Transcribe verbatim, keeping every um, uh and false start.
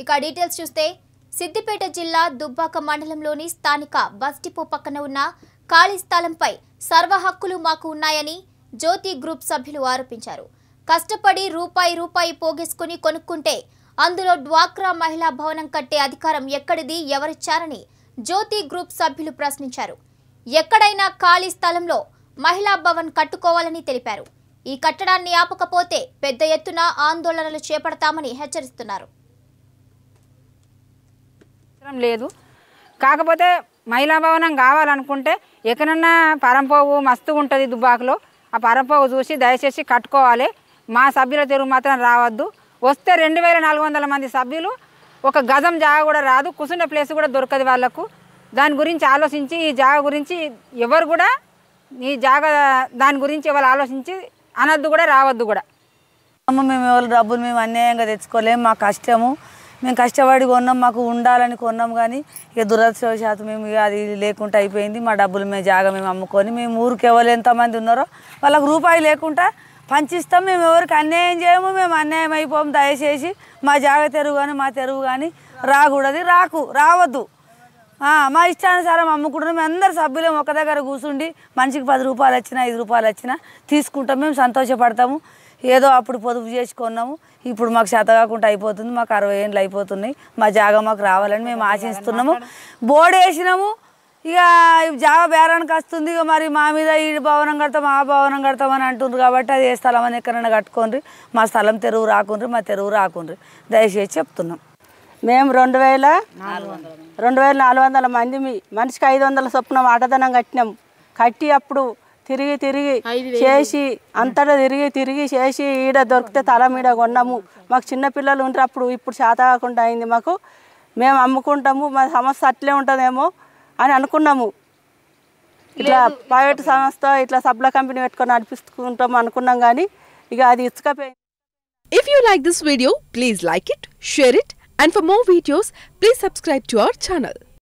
ఇక డీటెయిల్స్ చూస్తే సిద్దిపేట జిల్లా దుబ్బాక మండలంలోని స్థానిక బస్ డిపో పక్కన ఉన్న ఖాళీ స్థలంపై సర్వ హక్కులు మాకు ఉన్నాయని జ్యోతి గ్రూప్ సభ్యులు ఆరోపించారు. కష్టపడి రూపాయి రూపాయి పోగేసుకుని కొనుక్కుంటే అందులో డ్వాక్రా మహిళా భవనం కట్టే అధికారం ఎక్కడిది, ఎవరిచ్చారని జ్యోతి గ్రూప్ సభ్యులు ప్రశ్నించారు. ఎక్కడైనా ఖాళీ స్థలంలో మహిళా భవన్ కట్టుకోవాలని తెలిపారు. ఈ కట్టడాన్ని ఆపకపోతే పెద్ద ఎత్తున ఆందోళనలు చేపడతామని హెచ్చరిస్తున్నారు. లేదు కాకపోతే మహిళా భవనం కావాలనుకుంటే ఎక్కడన్నా పరంపోవు మస్తుగా ఉంటుంది దుబ్బాకలో. ఆ పరంపోవు చూసి దయచేసి కట్టుకోవాలి. మా సభ్యుల తెరువు మాత్రం రావద్దు. వస్తే రెండు వేల నాలుగు వందల మంది సభ్యులు ఒక గజం జాగ కూడా రాదు, కూర్చుండే ప్లేస్ కూడా దొరకదు వాళ్ళకు. దాని గురించి ఆలోచించి ఈ జాగ గురించి ఎవరు కూడా ఈ జాగ దాని గురించి ఎవరు ఆలోచించి అనద్దు కూడా రావద్దు కూడా. మేము ఎవరు డబ్బులు మేము అన్యాయంగా తెచ్చుకోలేము. మా కష్టము మేము కష్టపడి కొన్నాం, మాకు ఉండాలని కొన్నాం. కానీ ఇక దురదృష్టవశాత్తు మేము ఇక అది లేకుండా అయిపోయింది. మా డబ్బులు మేము జాగ మేము అమ్ముకొని మేము ఊరికి ఎవరు ఎంతమంది ఉన్నారో వాళ్ళకు రూపాయి లేకుండా పంచిస్తాం. మేము ఎవరికి అన్యాయం చేయము, మేము అన్యాయం అయిపోము. దయచేసి మా జాగ తెరువు కానీ మా తెరువు కానీ రాకూడదు, రాకు రావద్దు. మా ఇష్టానుసారం అమ్ముకుంటున్నాం. మేము అందరు సభ్యులం ఒక దగ్గర కూర్చుండి మనిషికి పది రూపాయలు వచ్చినా ఐదు రూపాయలు వచ్చినా తీసుకుంటాం. మేము సంతోషపడతాము. ఏదో అప్పుడు పొదుపు చేసుకున్నాము, ఇప్పుడు మాకు చేత కాకుండా అయిపోతుంది. మాకు అరవై ఏళ్ళు అయిపోతున్నాయి. మా జాగ మాకు రావాలని మేము ఆశిస్తున్నాము. బోర్డు వేసినాము, ఇక జాగ బేరానికి వస్తుంది. ఇక మరి మా మీద ఈ భవనం కడతాం ఆ భవనం కడతాం అని అంటున్నారు. కాబట్టి అది ఏ స్థలం అని ఎక్కడైనా కట్టుకోండి, మా స్థలం తెరువు రాకుండ్రి, మా తెరువు రాకుండ్రి దయచేసి చెప్తున్నాం. మేము రెండు వేల రెండు వేల నాలుగు వందల మంది మనిషికి ఐదు వందల చొప్పున ఆటదనం కట్టినాం. కట్టి అప్పుడు తిరిగి తిరిగి చేసి అంతటా తిరిగి తిరిగి చేసి ఈడ దొరికితే తల మీద కొన్నాము. మాకు చిన్నపిల్లలు ఉంటారు అప్పుడు, ఇప్పుడు చేత కాకుండా అయింది మాకు. మేము అమ్ముకుంటాము, మా సమస్య అట్లే ఉంటుందేమో అని అనుకున్నాము. ఇట్లా ప్రైవేట్ సంస్థ ఇట్లా సబ్ల కంపెనీ పెట్టుకొని నడిపిస్తుంటాము అనుకున్నాం. కానీ ఇక అది ఇసుకపోయింది. If you like this video, please like it, share it, and for more videos, please subscribe to our channel.